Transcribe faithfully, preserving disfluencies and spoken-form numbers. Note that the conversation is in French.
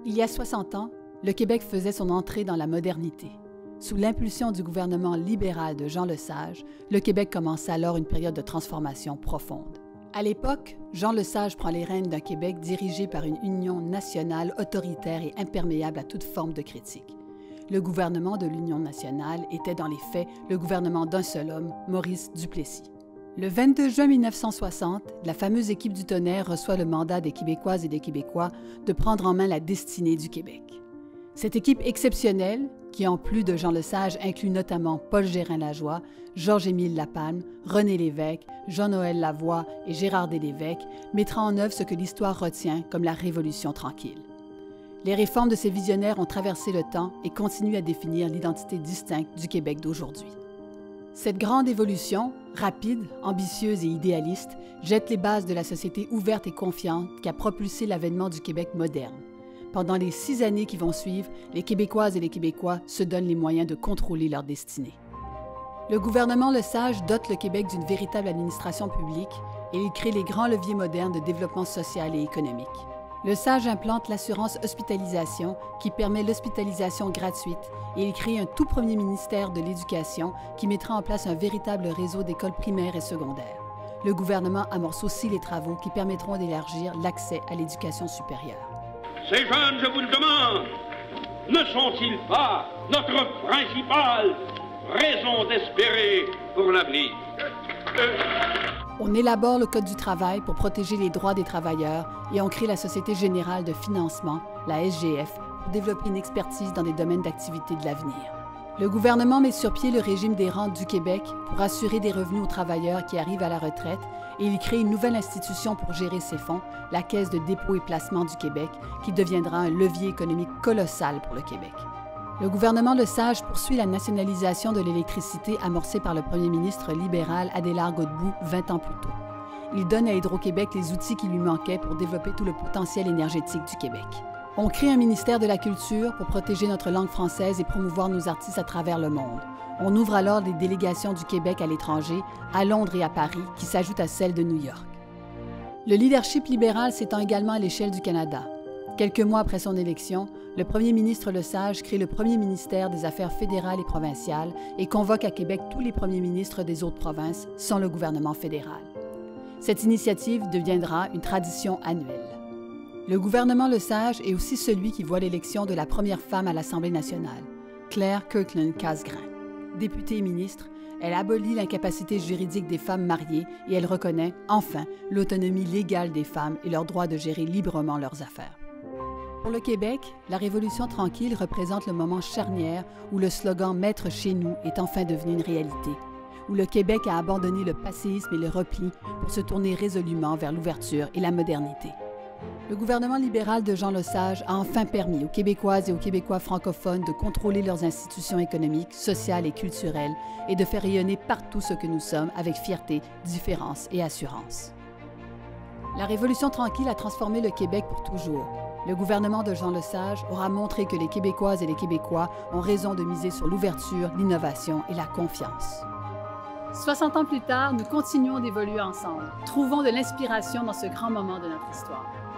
Il y a soixante ans, le Québec faisait son entrée dans la modernité. Sous l'impulsion du gouvernement libéral de Jean Lesage, le Québec commence alors une période de transformation profonde. À l'époque, Jean Lesage prend les rênes d'un Québec dirigé par une union nationale autoritaire et imperméable à toute forme de critique. Le gouvernement de l'Union nationale était dans les faits le gouvernement d'un seul homme, Maurice Duplessis. Le vingt-deux juin mille neuf cent soixante, la fameuse équipe du Tonnerre reçoit le mandat des Québécoises et des Québécois de prendre en main la destinée du Québec. Cette équipe exceptionnelle, qui en plus de Jean Lesage inclut notamment Paul Gérin-Lajoie, Georges-Émile Lapalme, René Lévesque, Jean-Noël Lavoie et Gérard Delévesque, mettra en œuvre ce que l'histoire retient comme la Révolution tranquille. Les réformes de ces visionnaires ont traversé le temps et continuent à définir l'identité distincte du Québec d'aujourd'hui. Cette grande évolution, rapide, ambitieuse et idéaliste, jette les bases de la société ouverte et confiante qui a propulsé l'avènement du Québec moderne. Pendant les six années qui vont suivre, les Québécoises et les Québécois se donnent les moyens de contrôler leur destinée. Le gouvernement Lesage dote le Québec d'une véritable administration publique et il crée les grands leviers modernes de développement social et économique. Lesage implante l'assurance hospitalisation qui permet l'hospitalisation gratuite et il crée un tout premier ministère de l'Éducation qui mettra en place un véritable réseau d'écoles primaires et secondaires. Le gouvernement amorce aussi les travaux qui permettront d'élargir l'accès à l'éducation supérieure. Ces jeunes, je vous le demande, ne sont-ils pas notre principale raison d'espérer pour l'avenir? On élabore le Code du travail pour protéger les droits des travailleurs et on crée la Société générale de financement, la S G F, pour développer une expertise dans des domaines d'activité de l'avenir. Le gouvernement met sur pied le régime des rentes du Québec pour assurer des revenus aux travailleurs qui arrivent à la retraite et il crée une nouvelle institution pour gérer ces fonds, la Caisse de dépôt et placement du Québec, qui deviendra un levier économique colossal pour le Québec. Le gouvernement Lesage poursuit la nationalisation de l'électricité amorcée par le premier ministre libéral Adélard Godbout vingt ans plus tôt. Il donne à Hydro-Québec les outils qui lui manquaient pour développer tout le potentiel énergétique du Québec. On crée un ministère de la Culture pour protéger notre langue française et promouvoir nos artistes à travers le monde. On ouvre alors des délégations du Québec à l'étranger, à Londres et à Paris, qui s'ajoutent à celles de New York. Le leadership libéral s'étend également à l'échelle du Canada. Quelques mois après son élection, le premier ministre Lesage crée le premier ministère des Affaires fédérales et provinciales et convoque à Québec tous les premiers ministres des autres provinces sans le gouvernement fédéral. Cette initiative deviendra une tradition annuelle. Le gouvernement Lesage est aussi celui qui voit l'élection de la première femme à l'Assemblée nationale, Claire Kirkland Casgrain. Députée et ministre, elle abolit l'incapacité juridique des femmes mariées et elle reconnaît, enfin, l'autonomie légale des femmes et leur droit de gérer librement leurs affaires. Pour le Québec, la Révolution tranquille représente le moment charnière où le slogan « Maître chez nous » est enfin devenu une réalité, où le Québec a abandonné le passéisme et le repli pour se tourner résolument vers l'ouverture et la modernité. Le gouvernement libéral de Jean Lesage a enfin permis aux Québécoises et aux Québécois francophones de contrôler leurs institutions économiques, sociales et culturelles et de faire rayonner partout ce que nous sommes avec fierté, différence et assurance. La Révolution tranquille a transformé le Québec pour toujours. Le gouvernement de Jean Lesage aura montré que les Québécoises et les Québécois ont raison de miser sur l'ouverture, l'innovation et la confiance. soixante ans plus tard, nous continuons d'évoluer ensemble. Trouvons de l'inspiration dans ce grand moment de notre histoire.